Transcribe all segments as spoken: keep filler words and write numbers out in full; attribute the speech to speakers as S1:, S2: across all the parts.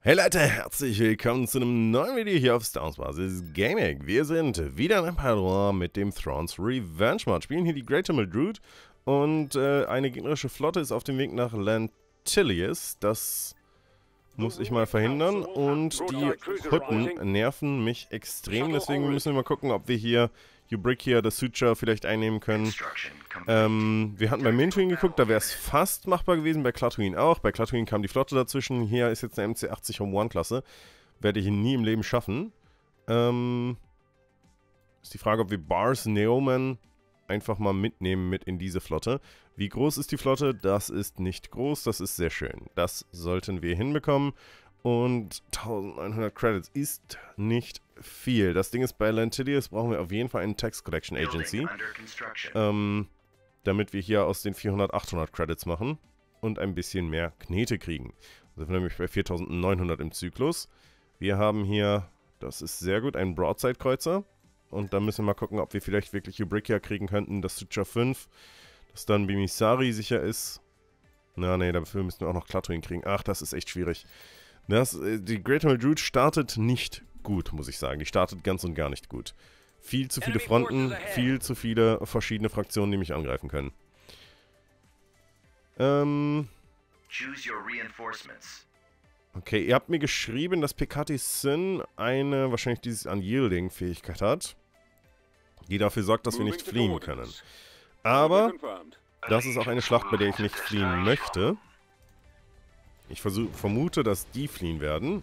S1: Hey Leute, herzlich willkommen zu einem neuen Video hier auf Star Wars Basis Gaming. Wir sind wieder in Empire mit dem Thrawn's Revenge Mod, spielen hier die Great Druid und äh, eine gegnerische Flotte ist auf dem Weg nach Lantilius. Das muss ich mal verhindern und die Hutten nerven mich extrem, deswegen müssen wir mal gucken, ob wir hier Ubrikia, das Suture, vielleicht einnehmen können. Ähm, wir hatten bei Mintuin geguckt, da wäre es fast machbar gewesen, bei Klatooin auch. Bei Klatooin kam die Flotte dazwischen. Hier ist jetzt eine M C achtzig Home One Klasse. Werde ich nie im Leben schaffen. Ähm, ist die Frage, ob wir Bars Neoman einfach mal mitnehmen mit in diese Flotte. Wie groß ist die Flotte? Das ist nicht groß, das ist sehr schön. Das sollten wir hinbekommen. Und neunzehnhundert Credits ist nicht viel. Das Ding ist, bei Lantilius brauchen wir auf jeden Fall eine Tax Collection Agency. Ähm, damit wir hier aus den vierhundert achthundert Credits machen und ein bisschen mehr Knete kriegen. Da sind wir nämlich bei viertausendneunhundert im Zyklus. Wir haben hier, das ist sehr gut, einen Broadside-Kreuzer. Und da müssen wir mal gucken, ob wir vielleicht wirklich Ubrikia kriegen könnten, das Suture fünf, das dann Bimisari sicher ist. Na, nee, dafür müssen wir auch noch Klatooin kriegen. Ach, das ist echt schwierig. Das, die Great Druid startet nicht gut, muss ich sagen. Die startet ganz und gar nicht gut. Viel zu viele Fronten, viel zu viele verschiedene Fraktionen, die mich angreifen können. Ähm... Okay, ihr habt mir geschrieben, dass Pekati Sin eine, wahrscheinlich dieses Unyielding-Fähigkeit hat, die dafür sorgt, dass wir nicht fliehen können. Aber das ist auch eine Schlacht, bei der ich nicht fliehen möchte. Ich versuch, vermute, dass die fliehen werden.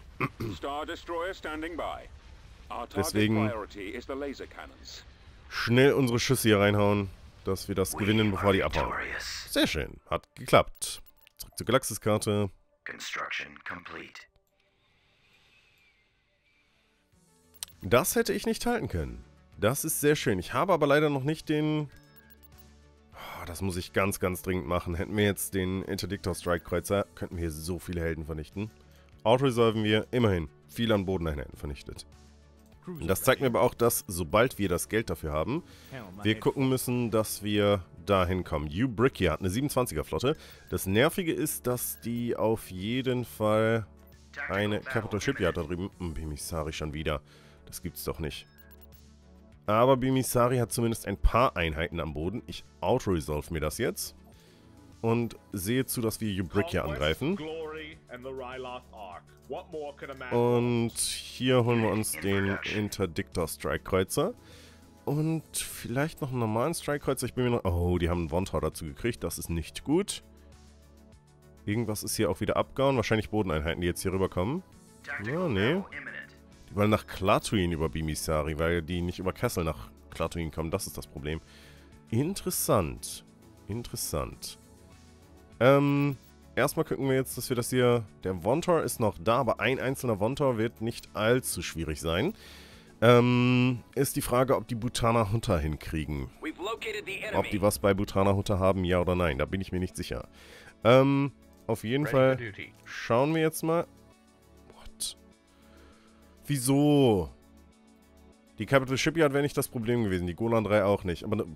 S1: Deswegen schnell unsere Schüsse hier reinhauen, dass wir das gewinnen, bevor die abhauen. Sehr schön, hat geklappt. Zurück zur Galaxiskarte. Das hätte ich nicht halten können. Das ist sehr schön. Ich habe aber leider noch nicht den... Oh, das muss ich ganz, ganz dringend machen. Hätten wir jetzt den Interdictor Strike Kreuzer, könnten wir hier so viele Helden vernichten. Outresolven wir immerhin viele an Bodeneinheiten vernichtet. Und das zeigt mir aber auch, dass, sobald wir das Geld dafür haben, wir gucken müssen, dass wir dahin kommen. Ubrikia hat eine siebenundzwanziger Flotte. Das Nervige ist, dass die auf jeden Fall eine Capital Shipyard da drüben... Bimisari schon wieder. Das gibt's doch nicht. Aber Bimisari hat zumindest ein paar Einheiten am Boden. Ich outresolve mir das jetzt. Und sehe zu, dass wir Ubrikia angreifen. Und hier holen wir uns den Interdictor Strike Kreuzer. Und vielleicht noch einen normalen Strike Kreuzer. Ich bin mir noch... Oh, die haben einen Vontor dazu gekriegt. Das ist nicht gut. Irgendwas ist hier auch wieder abgehauen. Wahrscheinlich Bodeneinheiten, die jetzt hier rüberkommen. Ja, nee. Die wollen nach Klatooin über Bimisari, weil die nicht über Kessel nach Klatooin kommen. Das ist das Problem. Interessant. Interessant. Ähm... Erstmal gucken wir jetzt, dass wir das hier... Der Vontor ist noch da, aber ein einzelner Vontor wird nicht allzu schwierig sein. Ähm, ist die Frage, ob die Butana Hunter hinkriegen. Ob die was bei Butana Hunter haben, ja oder nein. Da bin ich mir nicht sicher. Ähm, auf jeden Fall schauen wir jetzt mal... What? Wieso? Die Capital Shipyard wäre nicht das Problem gewesen. Die Golan drei auch nicht. Aber...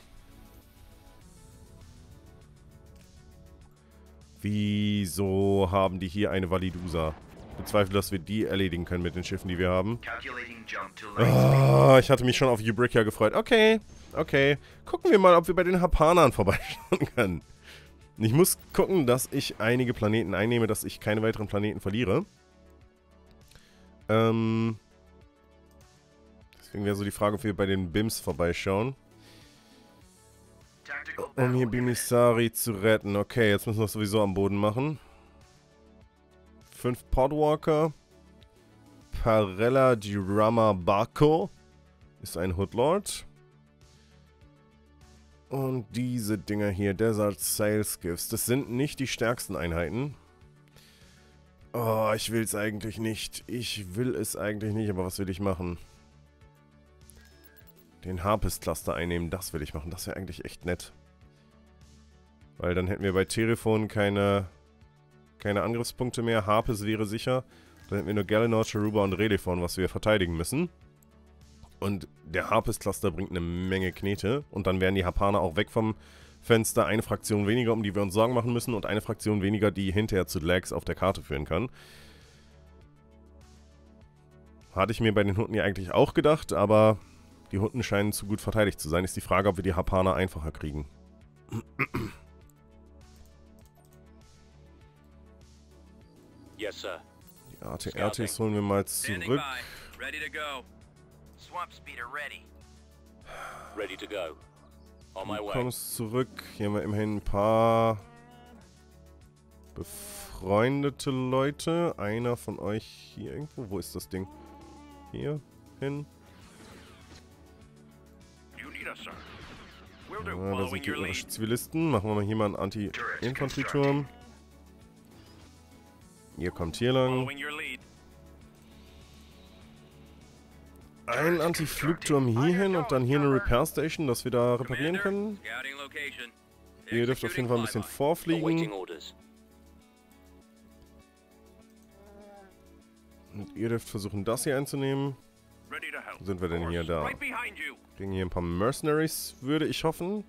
S1: Wieso haben die hier eine Validusa? Ich bezweifle, dass wir die erledigen können mit den Schiffen, die wir haben. Oh, ich hatte mich schon auf Ubrikia gefreut. Okay, okay. Gucken wir mal, ob wir bei den Hapanern vorbeischauen können. Ich muss gucken, dass ich einige Planeten einnehme, dass ich keine weiteren Planeten verliere. Ähm... Deswegen wäre so die Frage, ob wir bei den Bims vorbeischauen. Um hier Bimisari zu retten. Okay, jetzt müssen wir es sowieso am Boden machen. Fünf Podwalker. Parella Dirama Barco ist ein Hoodlord. Und diese Dinger hier, Desert Sail Skiffs, das sind nicht die stärksten Einheiten. Oh, ich will es eigentlich nicht. Ich will es eigentlich nicht, aber was will ich machen? Den Harpist-Cluster einnehmen, das will ich machen. Das wäre eigentlich echt nett. Weil dann hätten wir bei Telephon keine, keine Angriffspunkte mehr. Harpist wäre sicher. Dann hätten wir nur Galenor, Cheruba und Redefon, was wir verteidigen müssen. Und der Harpist-Cluster bringt eine Menge Knete. Und dann wären die Hapaner auch weg vom Fenster. Eine Fraktion weniger, um die wir uns Sorgen machen müssen. Und eine Fraktion weniger, die hinterher zu Lags auf der Karte führen kann. Hatte ich mir bei den Hunden ja eigentlich auch gedacht, aber die Hunden scheinen zu gut verteidigt zu sein. Ist die Frage, ob wir die Harpaner einfacher kriegen.
S2: Yes, sir.
S1: Die A T R Ts holen wir mal zurück.
S3: Ready to go. Swamp speeder ready.
S2: Ready to go. On my
S1: Du
S2: way.
S1: kommst zurück. Hier haben wir immerhin ein paar befreundete Leute. Einer von euch hier irgendwo. Wo ist das Ding? Hier hin.
S3: You need us, sir. We'll do.
S1: Ja, da
S3: Following
S1: sind
S3: your
S1: gegnerische
S3: lead.
S1: Zivilisten. Machen wir mal hier mal einen Anti-Infanterieturm. Ihr kommt hier lang.
S3: Following your lead.
S1: Ein Anti-Flugturm hier hin und dann hier eine Repair Station, dass wir da reparieren können.
S3: Scouting location.
S1: Ihr dürft auf jeden Fall ein bisschen
S2: Awaiting
S1: vorfliegen.
S2: orders.
S1: Und ihr dürft versuchen, das hier einzunehmen.
S3: Ready to help.
S1: Wo sind wir denn hier? Da.
S3: Right behind you.
S1: Kriegen hier ein paar Mercenaries, würde ich hoffen.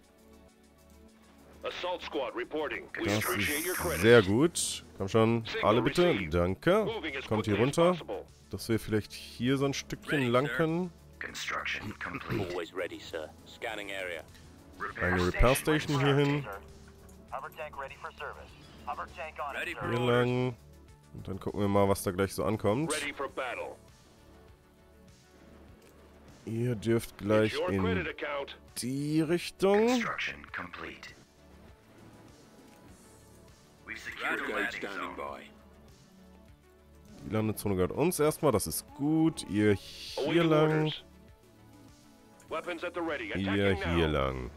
S4: Assault squad reporting. We
S1: Das
S4: appreciate your
S1: ist
S4: credits.
S1: sehr gut. Komm schon, alle bitte. Danke.
S4: Moving as
S1: Kommt hier
S4: quickly as
S1: runter.
S4: possible.
S1: Dass wir vielleicht hier so ein Stückchen
S3: Ready,
S1: lang
S3: sir.
S1: können.
S5: Construction complete.
S2: Always ready, sir. Scanning area.
S1: Eine Repair Station hier hin.
S6: Hover tank ready for service. Hover tank on
S3: Ready
S6: it,
S3: for
S6: sir.
S1: Hier lang. Und dann gucken wir mal, was da gleich so ankommt.
S4: Ready for battle.
S1: Ihr dürft gleich
S4: Your credit
S1: in
S4: account.
S1: die Richtung.
S5: Construction complete. We've secured the
S3: Roger,
S5: landing
S2: Standing
S5: zone.
S2: by.
S1: Die Landezone gehört uns erstmal, das ist gut. Ihr hier
S4: Awaiting
S1: lang.
S4: orders. Weapons at the ready.
S1: Ihr
S4: Attacking
S1: hier
S4: now.
S1: lang.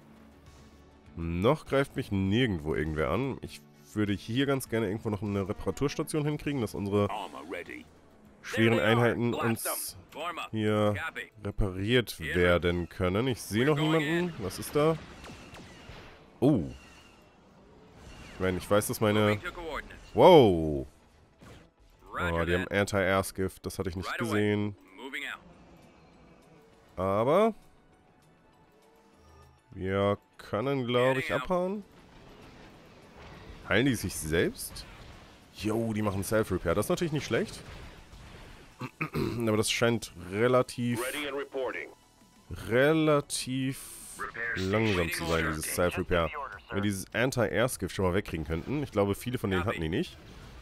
S1: Noch greift mich nirgendwo irgendwer an. Ich würde hier ganz gerne irgendwo noch eine Reparaturstation hinkriegen, dass unsere
S2: Armor ready.
S1: schweren Einheiten uns
S3: Form up.
S1: hier
S3: Copy.
S1: repariert werden können. Ich sehe noch niemanden. Was ist da? Oh. Ich meine, ich weiß, dass meine...
S3: Moving to coordinates.
S1: Wow.
S3: Roger
S1: Oh, die haben
S3: that.
S1: Anti-Air-Skiff. Das hatte ich nicht
S3: Right away.
S1: gesehen.
S3: Moving out.
S1: Aber... wir können, glaube ich, abhauen. Heilen die sich selbst? Jo, die machen Self-Repair. Das ist natürlich nicht schlecht. Aber das scheint relativ,
S4: Ready and reporting.
S1: relativ langsam zu sein, dieses Self-Repair.
S6: The order,
S1: Wenn wir
S6: sir.
S1: dieses Anti-Air-Skiff schon mal wegkriegen könnten. Ich glaube, viele von denen hatten die nicht.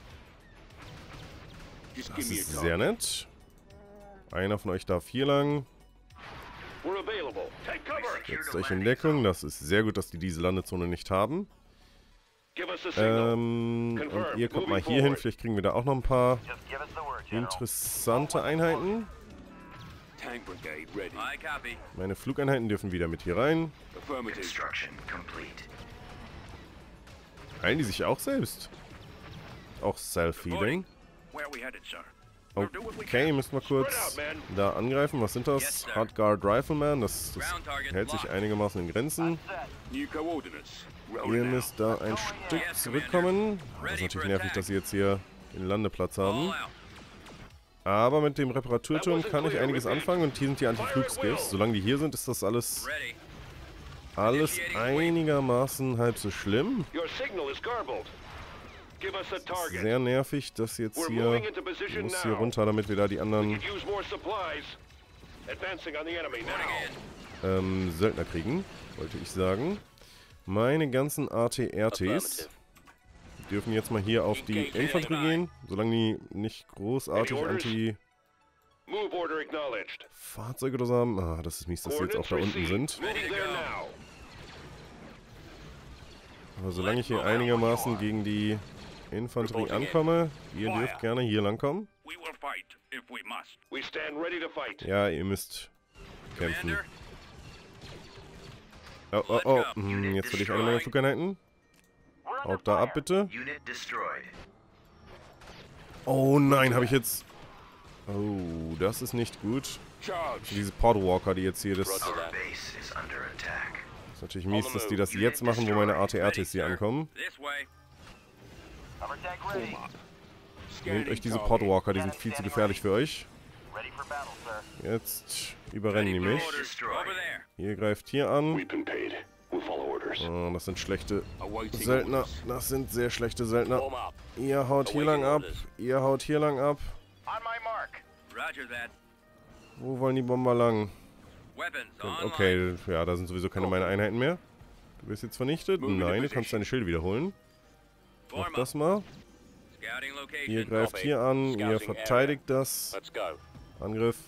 S2: Just
S1: Das
S2: give me a
S1: ist
S2: call.
S1: sehr nett. Einer von euch darf hier lang.
S4: We're available. Take cover.
S1: Setzt euch in Deckung. Das ist sehr gut, dass die diese Landezone nicht haben.
S4: Give us a signal.
S1: Ähm, und ihr kommt mal hier hin. Vielleicht kriegen wir da auch noch ein paar
S6: Just give us the word, General.
S1: interessante Einheiten.
S2: Tank brigade ready.
S3: I copy.
S1: Meine Flugeinheiten dürfen wieder mit hier rein.
S2: Affirmative.
S5: Construction complete.
S1: Heilen die sich auch selbst? Auch Self-Healing.
S3: Where we headed, sir? We'll do what we
S1: Okay,
S3: can.
S1: müssen wir kurz da angreifen. Was sind das? Hardguard Rifleman. Das, das
S3: Ground target
S1: hält sich
S3: locked.
S1: einigermaßen in Grenzen.
S6: Set.
S2: New coordinates.
S1: Ihr
S2: Rolling out.
S1: müsst da ein Stück zurückkommen. Das ist natürlich nervig, dass sie jetzt hier den Landeplatz
S3: All
S1: haben.
S3: out.
S1: Aber mit dem Reparaturturm kann ich einiges anfangen. Und hier sind die Anti-Flug-Skiffs. Solange die hier sind, ist das alles,
S3: Ready.
S1: alles einigermaßen halb so schlimm.
S4: Your signal is garbled. Give us a target.
S1: Sehr nervig, dass jetzt
S4: We're
S1: hier...
S4: moving into
S1: Ich
S4: position
S1: muss hier
S4: now.
S1: runter, damit wir da die
S4: We
S1: anderen
S4: could use more supplies. Advancing on the enemy now.
S1: ähm, Söldner kriegen, wollte ich sagen. Meine ganzen A T R Ts
S2: Affirmative.
S1: dürfen jetzt mal hier auf die Infanterie gehen, solange die nicht großartig Anti-Fahrzeuge
S4: Move order acknowledged.
S1: oder so haben. Ah, das ist mies, dass sie jetzt auch da unten sind.
S4: Moving there now.
S1: Aber solange ich hier einigermaßen gegen die Infanterie ankomme, ihr dürft gerne hier langkommen.
S3: We will fight if we must.
S4: We stand ready to fight.
S1: Ja, ihr müsst kämpfen.
S3: Commander,
S1: Oh, oh, oh. Hm, jetzt will ich eine Menge Flugeinheiten.
S6: We're under
S1: Haut da ab,
S6: fire.
S1: bitte.
S5: Unit destroyed.
S1: Oh nein, habe ich jetzt... Oh, das ist nicht gut.
S2: Charge.
S1: Diese Podwalker, die jetzt hier das...
S2: Roger
S5: Our
S2: that.
S5: base is under attack.
S1: Ist natürlich mies, dass die das jetzt machen, wo meine A T R Ts hier ankommen.
S3: this way.
S6: Hover tank ready.
S2: Form up.
S1: Nehmt
S2: Scanning
S1: euch diese
S2: target.
S1: Podwalker, die sind viel zu gefährlich für euch.
S6: Ready for battle, sir.
S1: Jetzt überrennen die
S3: Ready for
S1: mich.
S3: orders. Over there.
S1: Ihr greift hier an.
S4: We've been paid. We'll follow orders.
S1: Oh, das sind schlechte
S2: Awaiting
S1: Söldner.
S2: orders.
S1: Das sind sehr schlechte Söldner.
S2: Form up.
S1: Ihr haut hier lang ab. Ihr haut hier lang ab.
S6: On my mark.
S3: Roger that.
S1: Wo wollen die Bomber lang?
S3: Weapons online.
S1: Okay, ja, da sind sowieso keine meine Einheiten mehr. Du wirst jetzt vernichtet? Nein, du kannst deine Schilde wiederholen. Mach
S3: Form
S1: das
S3: up.
S1: mal.
S3: Scouting location.
S1: Ihr greift hier an, ihr verteidigt das.
S2: Let's go.
S1: Angriff.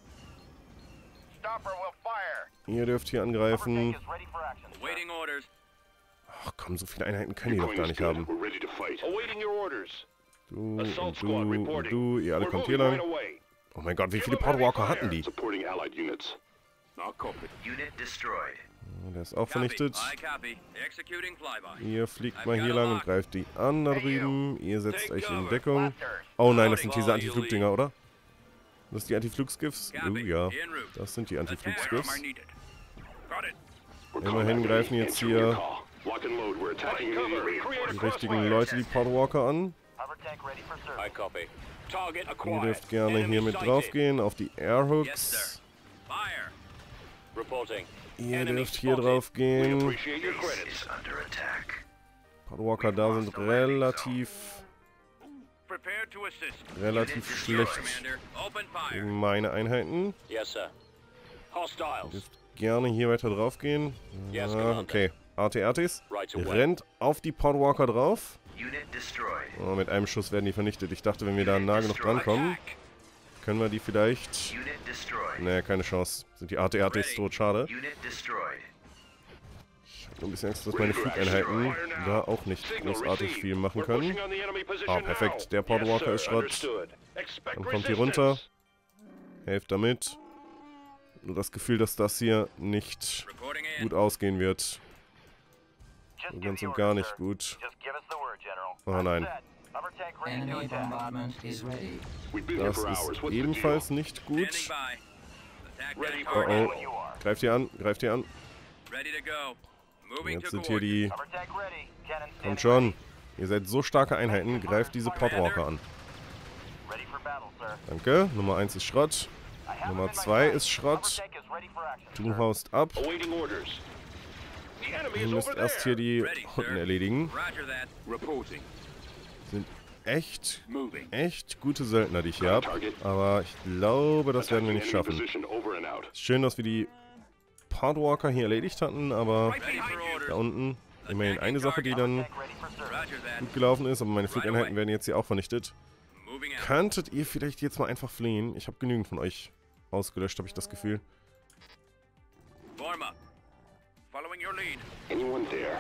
S6: Stopper will fire.
S1: Ihr dürft hier
S6: Hover
S1: angreifen.
S6: tank is ready for action, sir.
S3: Awaiting orders.
S1: Ach komm, so viele Einheiten können die
S4: Your
S1: doch
S4: coin
S1: gar
S4: is
S1: nicht
S4: good.
S1: haben.
S4: We're ready to fight. Awaiting your orders.
S1: Du
S4: Assault
S1: und
S4: squad
S1: du und
S4: reporting.
S1: du, ihr alle
S4: We're
S1: kommt hier
S4: moving
S1: lang.
S4: right away.
S1: Oh mein Gott, wie viele
S4: Give 'em heavy
S1: Podwalker
S4: fire.
S1: hatten die?
S4: Supporting allied units.
S2: Now copy.
S5: Unit destroyed.
S1: Oh, der ist auch
S3: Copy.
S1: vernichtet.
S3: I copy. Executing flyby.
S1: Ihr fliegt mal hier lang und greift die an da drüben. Ihr setzt euch in Deckung. Oh nein, das sind diese Antiflugdinger, oder? Das sind die Antiflugskiffs? Oh
S3: Copy.
S1: ja,
S3: En route.
S1: das sind die
S3: Attack where
S1: Antiflugskiffs.
S3: needed. Got it.
S4: We're
S1: Immerhin
S4: combat
S1: greifen
S4: ready.
S1: jetzt
S4: Answer your
S1: hier
S4: call. Lock and load. We're attacking immediately. Create
S1: die
S4: a
S1: richtigen
S4: crossfire.
S1: Leute, die Podwalker an.
S6: Hover tank ready for
S2: I
S6: service.
S2: copy. Target
S1: Ihr
S2: acquired.
S1: dürft gerne
S2: Enemy
S1: hier mit
S2: sighted.
S1: draufgehen auf die
S3: Yes,
S1: Airhooks.
S3: sir. Fire.
S2: Reporting.
S1: Ihr
S2: Enemy
S1: dürft hier
S2: spotted.
S1: drauf
S4: We
S1: gehen.
S4: appreciate your
S5: Base
S4: credits.
S5: is under attack.
S1: Podwalker da sind relativ,
S3: Prepare to assist.
S1: relativ schlecht
S3: Commander, open fire.
S1: gegen meine Einheiten.
S2: Yes, sir.
S1: Ihr
S2: Hostiles.
S1: dürft gerne hier weiter drauf gehen.
S2: Yes,
S1: Ah,
S2: Commander.
S1: okay. A T R Ts.
S2: Right away.
S1: Rennt auf die Podwalker drauf.
S5: Unit destroyed.
S1: Oh, mit einem Schuss werden die vernichtet. Ich dachte, wenn wir da nah genug drankommen,
S3: Attack.
S1: können wir die vielleicht...
S5: Unit destroyed.
S1: Nee, keine Chance. Sind die A T R Ts tot, schade.
S5: Unit destroyed.
S1: Ich habe ein bisschen Angst, dass meine Flugeinheiten da auch nicht
S4: Signal
S1: großartig
S4: received.
S1: viel machen
S4: We're
S1: können.
S4: pushing on the enemy position
S1: Ah, perfekt.
S4: now.
S1: Der Podwalker
S4: Yes,
S1: ist
S4: sir.
S1: Schrott.
S4: Understood. Expect
S1: Dann kommt hier runter.
S4: resistance.
S1: Helft damit. Nur das Gefühl, dass das hier nicht
S3: Reporting in.
S1: gut ausgehen wird.
S6: Just
S1: So
S6: give
S1: ganz
S6: the
S1: und
S6: orders,
S1: gar nicht
S6: sir.
S1: gut.
S6: Just give us the word, General.
S1: Oh
S6: I'm
S1: nein.
S6: set. Hover tank ready to
S7: Enemy
S6: attack.
S7: bombardment is ready.
S4: We've been here
S1: Das
S4: for hours.
S1: ist
S4: What's the deal?
S1: ebenfalls nicht
S3: Standing
S1: gut.
S3: by. Attack
S4: Ready
S3: that
S4: for
S1: Oh
S3: target.
S1: oh.
S6: When you are.
S1: Greift ihr an, greift ihr an.
S3: Ready to go. Moving
S1: Jetzt
S3: to
S1: sind hier die...
S6: Hover tank ready. Cannon
S1: Kommt
S6: standing
S1: schon. Ihr seid so starke Einheiten. Greift diese Podwalker an.
S6: ready for battle, sir.
S1: Danke. Nummer eins ist Schrott.
S6: I have
S1: Nummer
S6: him in my
S1: zwei
S6: sights.
S1: ist Schrott.
S6: Hover tank is ready for action,
S1: Du
S6: sir.
S1: haust ab.
S4: Awaiting orders. The enemy
S1: Ihr
S4: is
S1: müsst
S4: over
S1: erst hier
S4: there.
S1: die
S3: Ready,
S1: Hunden
S3: sir.
S1: erledigen.
S3: Roger that.
S2: Reporting.
S1: Sind echt,
S2: Moving.
S1: echt gute Söldner, die ich hier habe. Aber ich glaube, das werden wir nicht
S4: Attacking enemy
S1: schaffen.
S4: position over and out.
S1: Schön, dass wir die Podwalker hier erledigt hatten, aber
S3: Ready for
S1: da
S3: orders.
S1: unten immerhin eine Sache, die dann
S6: Tank ready for service.
S3: Roger that.
S1: gut gelaufen ist, aber meine Flugeinheiten werden jetzt hier auch vernichtet.
S3: Moving out.
S1: Könntet ihr vielleicht jetzt mal einfach fliehen? Ich habe genügend von euch ausgelöscht, habe ich das Gefühl.
S3: Form up. Following your lead.
S4: Anyone there?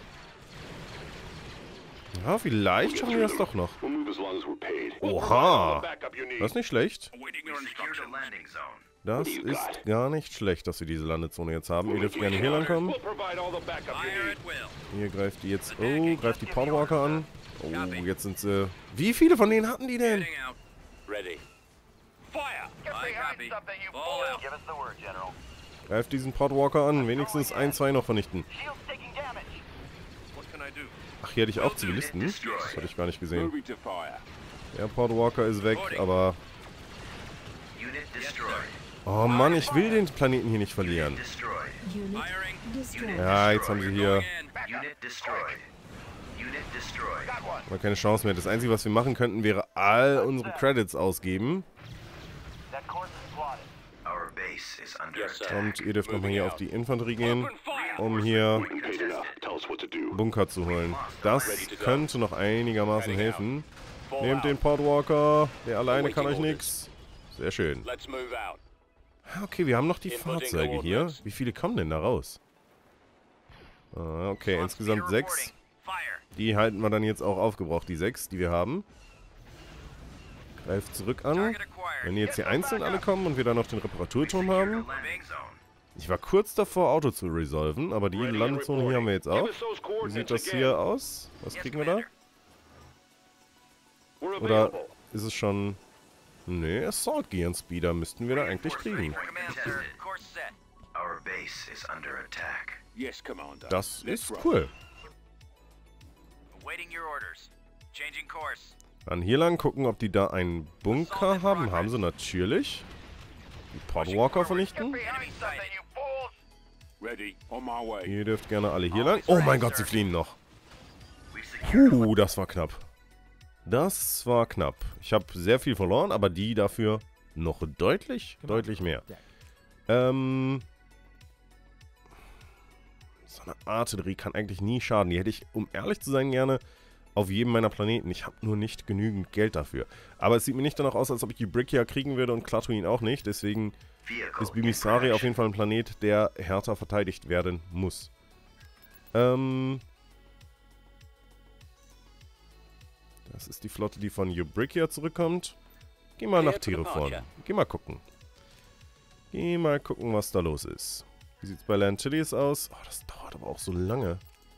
S1: Ja, vielleicht schaffen wir das doch noch.
S4: We'll move as long as we're paid.
S1: Oha.
S4: All the backup you need.
S1: Das ist nicht schlecht.
S3: Awaiting
S5: We
S3: your
S5: secured a
S3: instructions.
S5: landing zone.
S1: Das ist gar nicht schlecht, dass wir diese Landezone jetzt haben. Ihr dürft gerne hier lang kommen.
S4: We'll provide all the backup you
S3: Fire
S4: need.
S3: at will.
S1: Hier greift die jetzt... Oh, greift die Podwalker an. Oh, jetzt sind sie... Wie viele von denen hatten die denn?
S3: Getting out.
S2: Ready. Fire!
S6: Get
S3: I
S6: behind
S3: copy.
S6: something, you
S3: Ball
S6: fool.
S3: out.
S6: Give us the word, General.
S1: Greift diesen Podwalker an. Wenigstens ein, zwei noch vernichten.
S6: Shield's taking damage.
S3: What can I do?
S1: Ach, hier hatte ich auch Zivilisten. Das hatte ich gar nicht gesehen.
S2: Moving to fire.
S1: Der Podwalker ist weg, aber...
S5: Unit destroyed.
S1: Oh Mann, ich will den Planeten hier nicht verlieren.
S5: Destroyed.
S7: Unit
S3: Firing.
S7: destroyed.
S1: Ja, jetzt haben sie hier
S3: Going in.
S5: Unit destroyed. Unit destroyed.
S6: Got one.
S1: mal keine Chance mehr. Das Einzige, was wir machen könnten, wäre all unsere Credits ausgeben.
S6: That course is plotted.
S5: Our base is under
S2: Yes, sir.
S5: attack.
S1: Und ihr dürft nochmal hier auf die Infanterie gehen,
S2: Open fire!
S1: um hier
S4: We've been paid enough. Tell us what to do.
S1: Bunker zu holen. Das könnte noch einigermaßen helfen. Nehmt den Podwalker. Der alleine kann euch nix. Sehr schön.
S2: Let's move out.
S1: Okay, wir haben noch die Fahrzeuge hier. Wie viele kommen denn da raus? Ah, okay, insgesamt sechs.
S3: Fire.
S1: Die halten wir dann jetzt auch aufgebraucht, die sechs, die wir haben. Greift zurück an.
S3: Target acquired.
S1: Wenn jetzt hier einzeln alle kommen und wir dann noch den Reparaturturm
S5: Secured a
S1: haben.
S5: landing zone.
S1: Ich war kurz davor, Auto zu resolven, aber die
S4: Ready and
S1: Landezone hier haben wir jetzt
S4: reporting.
S1: auch.
S4: Give us those
S1: Wie
S4: coordinates
S1: sieht das
S4: again.
S1: hier aus? Was
S3: Yes,
S1: kriegen wir da?
S3: Commander.
S4: We're
S1: Oder
S4: available.
S1: ist es schon... Nee, Assault Gear und Speeder müssten wir da eigentlich kriegen.
S3: Command, sir. Course set.
S5: Our base is under attack.
S2: Yes, Commander.
S1: Das
S2: Let's
S1: ist
S2: roll.
S1: cool.
S3: Awaiting your orders. Changing course.
S1: Dann hier lang gucken, ob die da einen Bunker haben. Haben sie natürlich. Die Podwalker vernichten.
S6: Behind something, you fools.
S2: Ready. On my way.
S1: Ihr dürft gerne alle hier lang. Oh mein Gott, sie fliehen noch.
S5: We've secured
S1: Puh, das war knapp. Das war knapp. Ich habe sehr viel verloren, aber die dafür noch deutlich, deutlich mehr. Ähm... So eine Artillerie kann eigentlich nie schaden. Die hätte ich, um ehrlich zu sein, gerne auf jedem meiner Planeten. Ich habe nur nicht genügend Geld dafür. Aber es sieht mir nicht danach aus, als ob ich die Brick hier kriegen würde und Klaatuin auch nicht. Deswegen ist Bimisari auf jeden Fall ein Planet, der härter verteidigt werden muss. Ähm... Das ist die Flotte, die von Eubrikia zurückkommt. Geh mal nach Terophon. Geh mal gucken. Geh mal gucken, was da los ist. Wie sieht es bei Lantilles aus? Oh, das dauert aber auch so lange.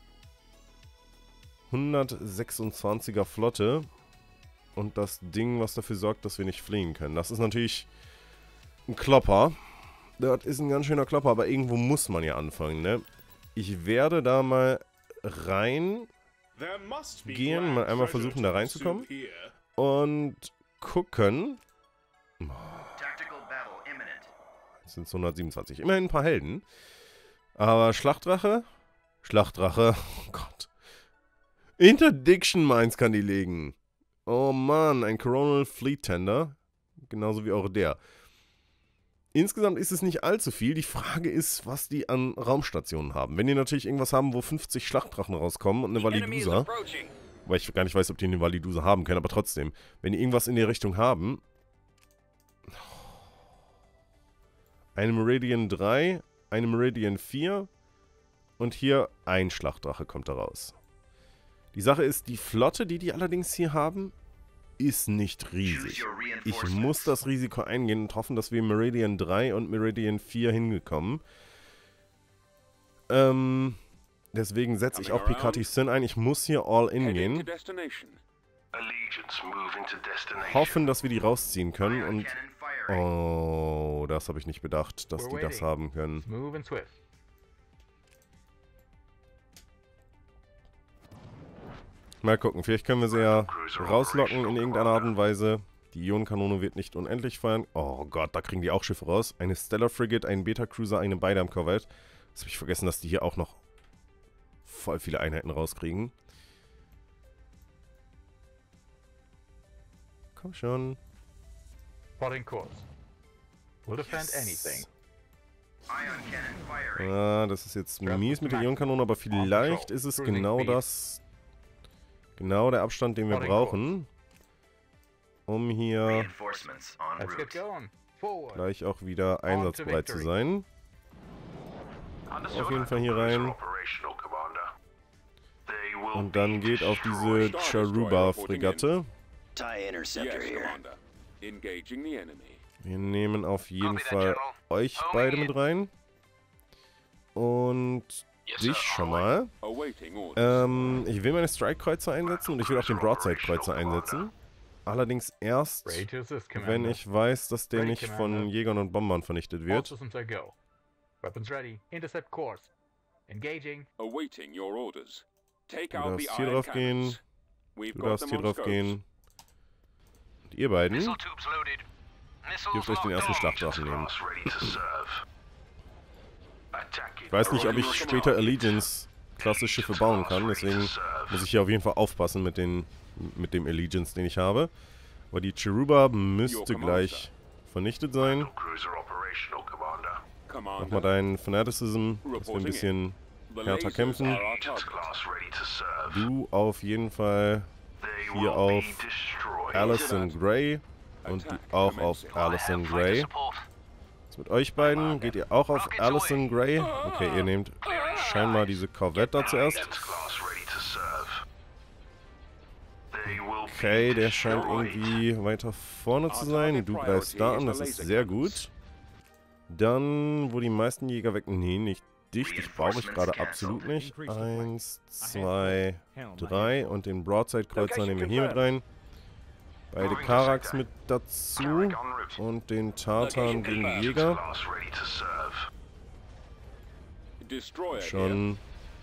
S1: hundertsechsundzwanziger Flotte. Und das Ding, was dafür sorgt, dass wir nicht fliehen können. Das ist natürlich ein Klopper. Das ist ein ganz schöner Klopper, aber irgendwo muss man ja anfangen, ne? Ich werde da mal rein gehen, mal einmal versuchen, da reinzukommen. Und gucken. Das sind hundertsiebenundzwanzig. Immerhin ein paar Helden. Aber Schlachtdrache? Schlachtdrache. Oh Gott. Interdiction Mines kann die legen. Oh Mann, ein Coronal Fleet Tender. Genauso wie auch der. Insgesamt ist es nicht allzu viel. Die Frage ist, was die an Raumstationen haben. Wenn die natürlich irgendwas haben, wo fünfzig Schlachtdrachen rauskommen und eine Validusa. Weil ich gar nicht weiß, ob die eine Validusa haben können, aber trotzdem. Wenn die irgendwas in die Richtung haben. Eine Meridian drei, eine Meridian vier und hier ein Schlachtdrache kommt da raus. Die Sache ist, die Flotte, die die allerdings hier haben, ist nicht riesig. Ich muss das Risiko eingehen und hoffen, dass wir Meridian drei und Meridian vier hingekommen. Ähm, deswegen setze ich auch Picati Sin ein. Ich muss hier all in gehen. Hoffen, dass wir die rausziehen können und... Oh, das habe ich nicht bedacht, dass die das haben können. Mal gucken, vielleicht können wir sie ja rauslocken in irgendeiner Art und Weise. Die Ionenkanone wird nicht unendlich feuern. Oh Gott, da kriegen die auch Schiffe raus. Eine Stellar Frigate, ein Beta Cruiser, eine Beidam Corvette. Das habe ich vergessen, dass die hier auch noch voll viele Einheiten rauskriegen. Komm schon. Yes. Ah, das ist jetzt mies mit der Ionenkanone, aber vielleicht ist es genau das, genau der Abstand, den wir brauchen, um hier gleich auch wieder einsatzbereit zu sein. Auf jeden Fall hier rein. Und dann geht auf diese Charuba-Fregatte. Wir nehmen auf jeden Fall euch beide mit rein. Und dich schon mal. Ähm, ich will meine Strike-Kreuzer einsetzen und ich will auch den Broadside-Kreuzer einsetzen. Allerdings erst, wenn ich weiß, dass der nicht von Jägern und Bombern vernichtet wird. Du darfst hier drauf gehen. Du darfst hier drauf gehen. Und ihr beiden dürft euch den ersten Schlachtdrachen nehmen. Ich weiß nicht, ob ich später Allegiance-Klasse-Schiffe bauen kann, deswegen muss ich hier auf jeden Fall aufpassen mit, den, mit dem Allegiance, den ich habe. Aber die Charuba müsste gleich vernichtet sein. Mach mal deinen Fanaticism, dass wir ein bisschen härter kämpfen. Du auf jeden Fall hier auf Alison Gray und du auch auf Alison Gray. Jetzt mit euch beiden geht ihr auch auf Alison Gray. Okay, ihr nehmt scheinbar diese Corvette da zuerst. Okay, der scheint irgendwie weiter vorne zu sein. Du greifst da an, das ist sehr gut. Dann, wo die meisten Jäger weg... Nee, nicht dich, dich brauche ich gerade absolut nicht. Eins, zwei, drei und den Broadside-Kreuzer nehmen wir hier mit rein. Beide Karaks mit dazu und den Tartan gegen die Jäger. Schon.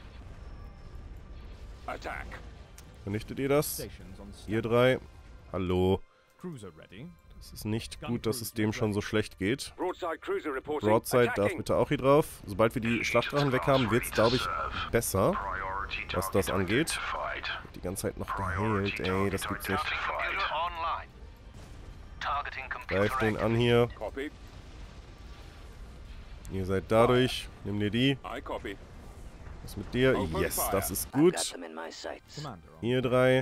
S1: Vernichtet ihr das? Ihr drei. Hallo. Es ist nicht gut, dass es dem schon so schlecht geht. Broadside darf bitte auch hier drauf. Sobald wir die Schlachtdrachen weg haben, wird es, glaube ich, besser, was das angeht. Die ganze Zeit noch geheilt, ey, das gibt's nicht. Greift den an hier.
S2: Copy.
S1: Ihr seid dadurch. Nimm dir die.
S2: I copy.
S1: Was mit dir? Yes, das ist gut. Ihr drei.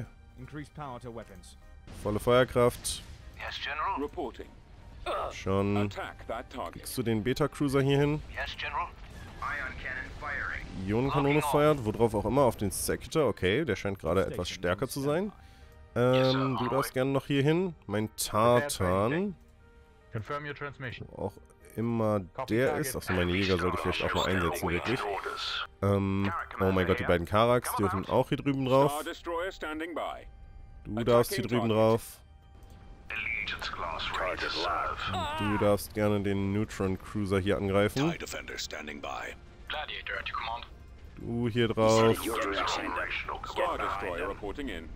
S1: Volle Feuerkraft.
S5: Yes, General.
S2: Reporting.
S1: Schon.
S2: Attack that target.
S1: Kriegst du den Beta-Cruiser hier hin?
S5: Yes, General. Ion cannon firing.
S1: Ionenkanone feuert, worauf auch immer, auf den Sector. Okay, der scheint gerade etwas stärker zu sein. Ähm, du darfst gerne noch hier hin. Mein Tartan.
S7: Confirm your transmission.
S1: Wo auch immer der ist. Achso, meine Jäger sollte ich vielleicht auch mal einsetzen, wirklich. Ähm, oh mein Gott, die beiden Karaks dürfen auch hier drüben drauf.
S2: Star Destroyer standing by.
S1: Du darfst hier drüben drauf.
S5: Allegiance class ready to serve.
S1: Und du darfst gerne den Neutron Cruiser hier angreifen.
S2: Defender standing by.
S7: Gladiator at your command.
S1: Du hier drauf.
S2: Star Destroyer reporting in.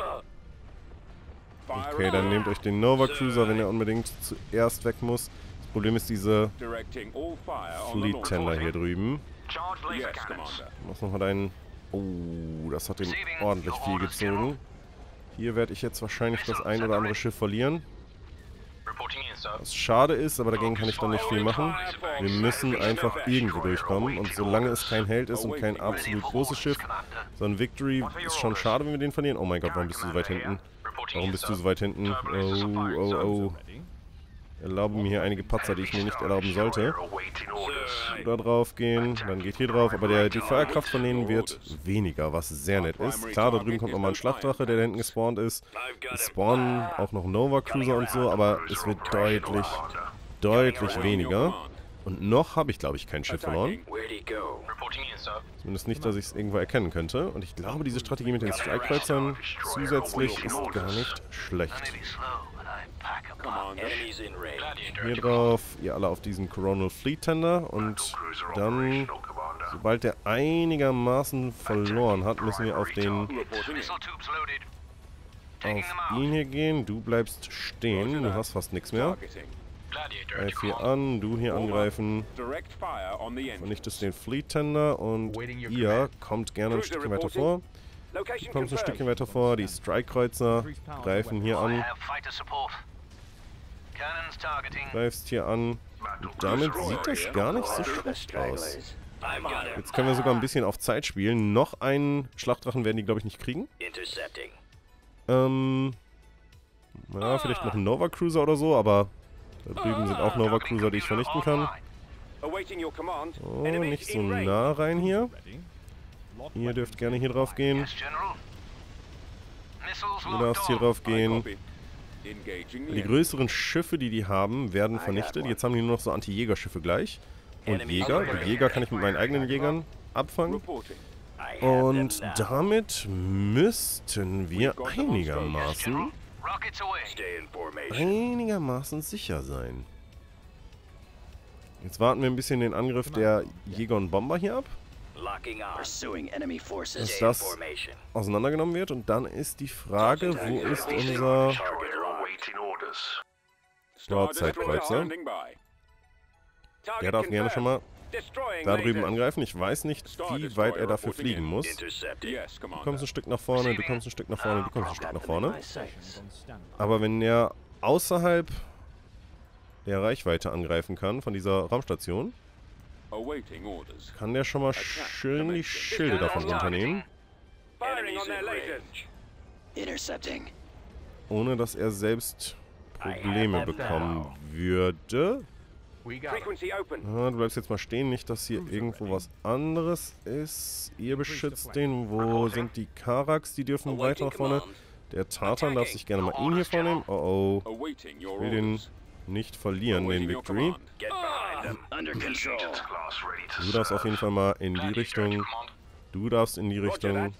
S2: Fire
S1: Okay, dann nehmt euch den Nova Cruiser, wenn er unbedingt zuerst weg muss. Das Problem ist diese
S2: directing all fire on the
S1: Fleet
S2: launch.
S1: Tender hier drüben.
S5: Charge laser
S2: Yes,
S5: cannons.
S2: Commander.
S1: Mach nochmal deinen... Oh, das hat den ordentlich viel gezogen. Hier werde ich jetzt wahrscheinlich das ein oder andere Schiff verlieren.
S7: Reporting in, sir.
S1: Was schade ist, aber dagegen kann ich dann nicht viel machen. Wir müssen einfach irgendwo durchkommen. Und solange es kein Held ist und kein absolut großes Schiff, so ein Victory ist schon schade, wenn wir den verlieren. Oh mein Gott, warum bist du so weit hinten? Warum bist du so weit hinten? Oh, oh, oh. Erlaube mir hier einige Patzer, die ich mir nicht erlauben sollte. Du da drauf gehen, dann geht hier drauf. Aber der, die Feuerkraft von denen wird weniger, was sehr nett ist. Klar, da drüben kommt nochmal ein Schlachtdrache, der da hinten gespawnt ist. Es spawnen auch noch Nova Cruiser und so, aber es wird deutlich, deutlich weniger. Und noch habe ich, glaube ich, kein Schiff verloren.
S7: Reporting in, sir.
S1: Zumindest nicht, dass ich es irgendwo erkennen könnte. Und ich glaube, diese Strategie mit den Strike-Kreuzern zusätzlich ist gar nicht schlecht.
S2: Commander.
S1: Hier drauf, ihr alle auf diesen Coronal Fleet Tender. Und dann, sobald der einigermaßen verloren hat, müssen wir auf den
S2: Reporting in.
S5: Missile tubes loaded.
S1: auf ihn hier gehen. Du bleibst stehen, du hast fast nichts mehr.
S2: Targeting.
S7: Gladiator at
S1: Greif
S7: your
S1: hier
S7: command.
S1: an, du hier angreifen.
S2: Direct fire on the engine.
S1: Vernichtest den Fleet Tender und ihr kommt gerne ein Stückchen weiter vor. Du
S2: Location
S1: kommst ein Stückchen
S2: confirmed.
S1: weiter vor, die Strike-Kreuzer greifen hier
S5: I
S1: an.
S5: have fighter support. Cannons targeting.
S1: Greifst hier an. Und damit sieht das gar nicht so schlecht aus. Jetzt können wir sogar ein bisschen auf Zeit spielen. Noch einen Schlachtdrachen werden die, glaube ich, nicht kriegen.
S6: Intercepting.
S1: Ähm. Ja, vielleicht noch ein Nova Cruiser oder so, aber da drüben sind auch Nova Cruiser, die ich vernichten kann.
S2: Awaiting your command.
S1: Oh,
S2: Enemies
S1: nicht so
S2: in range.
S1: nah rein hier. Ihr dürft gerne hier drauf gehen.
S5: Yes, General. Missiles
S1: Du
S5: locked
S1: darfst hier
S5: on.
S1: drauf
S2: I
S1: gehen.
S2: copy. Engaging the
S1: Die
S2: enemy.
S1: größeren Schiffe, die die haben, werden vernichtet. Jetzt haben die nur noch so Anti-Jäger-Schiffe gleich. Und Jäger. Die Jäger kann ich mit meinen eigenen Jägern abfangen.
S2: Reporting.
S1: Und damit müssten wir einigermaßen,
S5: Rockets away.
S6: Stay in formation.
S1: einigermaßen sicher sein. Jetzt warten wir ein bisschen den Angriff der Jäger und Bomber hier ab,
S6: Locking on. Pursuing enemy forces.
S1: dass
S6: Stay in
S1: das
S6: formation.
S1: auseinandergenommen wird. Und dann ist die Frage, wo ist unser
S5: Awaiting orders.
S2: Star
S1: Broadside-Kreuzer?
S2: Destroyer standing by. Target
S1: Der darf gerne schon mal
S2: Destroying
S1: da drüben
S2: laser.
S1: angreifen. Ich weiß nicht, wie weit er dafür fliegen muss.
S6: Intercepting.
S2: Yes,
S1: Du
S2: Commander.
S1: kommst ein Stück nach vorne, du kommst ein Stück nach vorne, du kommst ein Stück nach vorne. Aber wenn er außerhalb der Reichweite angreifen kann, von dieser Raumstation,
S2: Awaiting orders.
S1: kann der schon mal schön die Schilde davon runternehmen,
S2: Firing on their lasers.
S6: Intercepting.
S1: ohne dass er selbst Probleme bekommen würde.
S7: We got it.
S2: Frequency open.
S1: Ah, du bleibst jetzt mal stehen, nicht, dass hier irgendwo was anderes ist. Ihr beschützt den. Wo sind die Karaks? Die dürfen weiter nach vorne. Der Tartan darf sich gerne mal ihn hier vornehmen. Oh oh.
S2: Awaiting your
S1: Ich will den
S2: orders.
S1: nicht verlieren, den
S2: Awaiting your
S1: Victory.
S2: command.
S6: Get behind them. Under control.
S5: Allegiance class ready to
S1: Du darfst auf jeden Fall mal in die
S7: Gladiator at
S1: Richtung.
S7: your command.
S1: Du darfst in die
S2: Roger
S1: Richtung.
S2: that.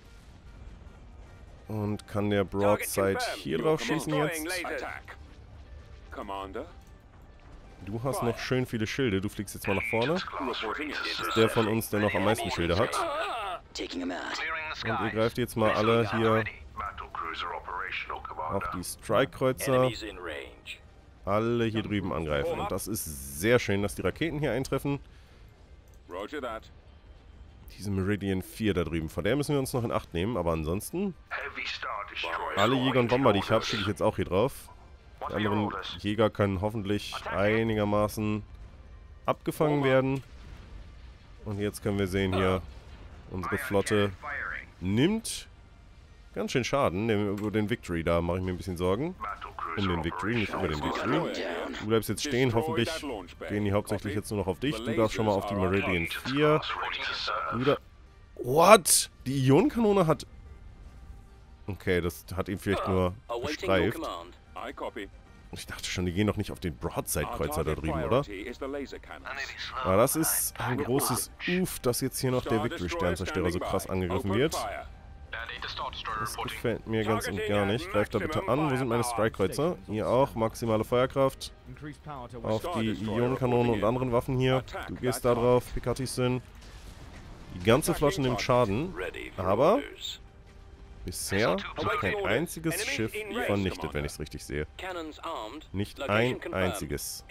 S1: Und kann der
S2: Target
S1: Broadside
S2: confirmed.
S1: hier
S2: Your
S1: drauf
S2: command.
S1: schießen
S2: Destroying
S1: jetzt?
S2: lasers. Attack. Commander.
S1: Du hast noch schön viele Schilde. Du fliegst jetzt mal nach vorne.
S2: Reporting in.
S1: Das ist der von uns, der noch am meisten Schilde hat.
S6: Taking them out.
S5: Clearing the
S1: Und ihr
S5: skies.
S1: greift jetzt mal alle hier
S5: Battlecruiser operational,
S1: auf
S5: Commander.
S1: die Strike-Kreuzer.
S6: Enemies in range.
S1: Alle hier drüben angreifen. Und das ist sehr schön, dass die Raketen hier eintreffen.
S2: Roger that.
S1: Diese Meridian vier da drüben. Vor der müssen wir uns noch in Acht nehmen. Aber ansonsten,
S5: Heavy Star Destroyer
S1: alle Jäger und
S5: awaiting
S1: Bomber, die ich habe,
S5: orders.
S1: schicke ich jetzt auch hier drauf. Die anderen Jäger können hoffentlich einigermaßen abgefangen werden. Und jetzt können wir sehen hier, unsere Flotte nimmt ganz schön Schaden. Über den Victory, da mache ich mir ein bisschen Sorgen. Um den Victory, nicht über den Victory. Du bleibst jetzt stehen, hoffentlich gehen die hauptsächlich jetzt nur noch auf dich. Du darfst schon mal auf die Meridian vier. Du da What? Die Ionenkanone hat... Okay, das hat ihn vielleicht nur gestreift. Ich dachte schon, die gehen doch nicht auf den Broadside-Kreuzer da drüben, oder? Aber das ist ein großes Uff, dass jetzt hier noch der Victory-Sternzerstörer so krass angegriffen wird. Das gefällt mir ganz und gar nicht. Greift da bitte an. Wo sind meine Strike-Kreuzer? Hier auch. Maximale Feuerkraft. Auf die Ionenkanone und anderen Waffen hier. Du gehst da drauf. Picatis sind. Die ganze Flotte nimmt Schaden. Aber bisher wird kein einziges Schiff vernichtet, wenn ich es richtig sehe. Nicht ein einziges.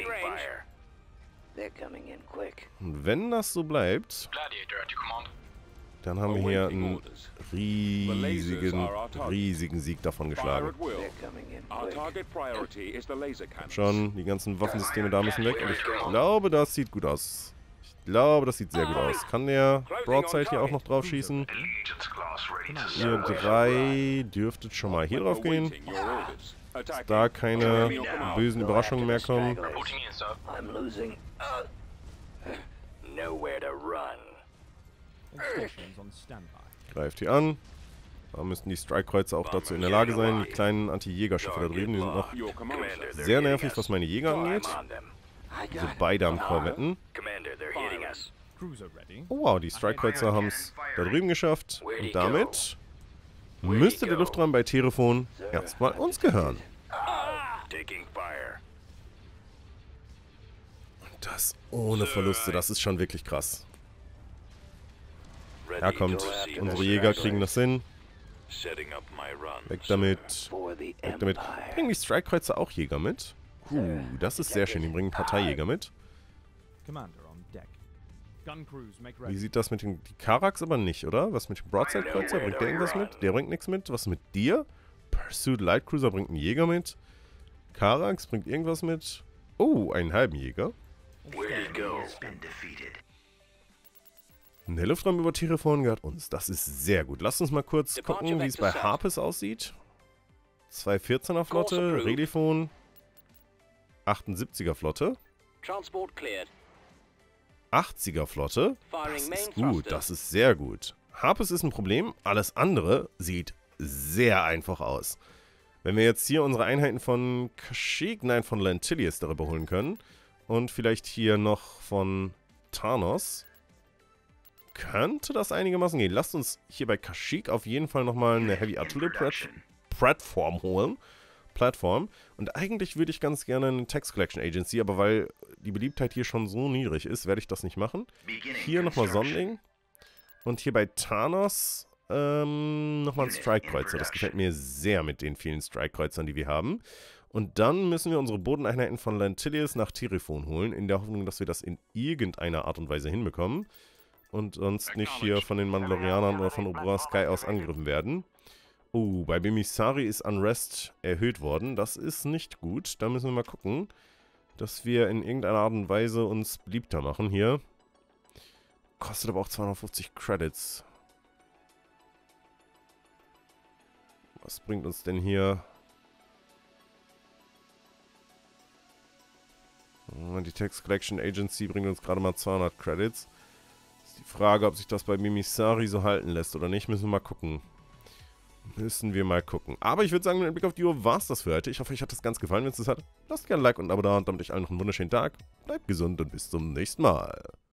S1: Und wenn das so bleibt, dann haben wir hier einen riesigen, riesigen Sieg davon geschlagen. Schon, die ganzen Waffensysteme da müssen weg. Und ich glaube, das sieht gut aus. Ich glaube, das sieht sehr gut aus. Kann der Broadside hier auch noch drauf schießen? Ihr drei dürftet schon mal hier drauf gehen. Dass da keine bösen Überraschungen mehr kommen. Greift hier an. Da müssten die Strike-Kreuzer auch dazu in der Lage sein. Die kleinen Anti-Jäger-Schiffe da drüben, die sind noch sehr nervig, was meine Jäger angeht. Also beide am Korvetten. Oh wow, die Strike-Kreuzer haben es da drüben geschafft. Und damit müsste der Luftraum bei Terefon erstmal uns gehören. Und das ohne Verluste, das ist schon wirklich krass. Ja, kommt. Unsere Jäger kriegen das hin. Weg damit. Weg damit. Bringen die Strike-Kreuzer auch Jäger mit? Uh, das ist sehr schön. Die bringen Parteijäger mit. Wie sieht das mit den... Die Karax aber nicht, oder? Was mit dem Broadside-Kreuzer? Bringt der irgendwas mit? Der bringt nichts mit. Was mit dir? Pursuit Light Cruiser bringt einen Jäger mit. Karax bringt irgendwas mit. Oh, einen halben Jäger. Der Luftraum über Terefon gehört uns. Das ist sehr gut. Lasst uns mal kurz gucken, wie es bei Harpes aussieht. zwei vierzehner Flotte, Redifon, achtundsiebziger Flotte. achtziger Flotte. Das ist gut, das ist sehr gut. Harpes ist ein Problem, alles andere sieht sehr einfach aus. Wenn wir jetzt hier unsere Einheiten von Kashyyyk, nein, von Lentilius darüber holen können und vielleicht hier noch von Tarnos, könnte das einigermaßen gehen. Lasst uns hier bei Kashyyyk auf jeden Fall nochmal eine Heavy Artillery Plattform holen. Plattform. Und eigentlich würde ich ganz gerne eine Tax Collection Agency, aber weil die Beliebtheit hier schon so niedrig ist, werde ich das nicht machen. Hier nochmal Sonding. Und hier bei Tarnos ähm, nochmal ein Strike-Kreuzer. Das gefällt mir sehr mit den vielen Strike-Kreuzern, die wir haben. Und dann müssen wir unsere Bodeneinheiten von Lentilius nach Terefon holen, in der Hoffnung, dass wir das in irgendeiner Art und Weise hinbekommen. Und sonst nicht hier von den Mandalorianern oder von Oberá Sky aus angegriffen werden. Oh, bei Bemisari ist Unrest erhöht worden. Das ist nicht gut. Da müssen wir mal gucken, dass wir in irgendeiner Art und Weise uns beliebter machen hier. Kostet aber auch zweihundertfünfzig Credits. Was bringt uns denn hier? Die Tax Collection Agency bringt uns gerade mal zweihundert Credits. Ist die Frage, ob sich das bei Bemisari so halten lässt oder nicht, müssen wir mal gucken. Müssen wir mal gucken. Aber ich würde sagen, mit einem Blick auf die Uhr war es das für heute. Ich hoffe, euch hat das ganz gefallen. Wenn es das hat, lasst gerne ein Like und ein Abo da und damit euch allen noch einen wunderschönen Tag. Bleibt gesund und bis zum nächsten Mal.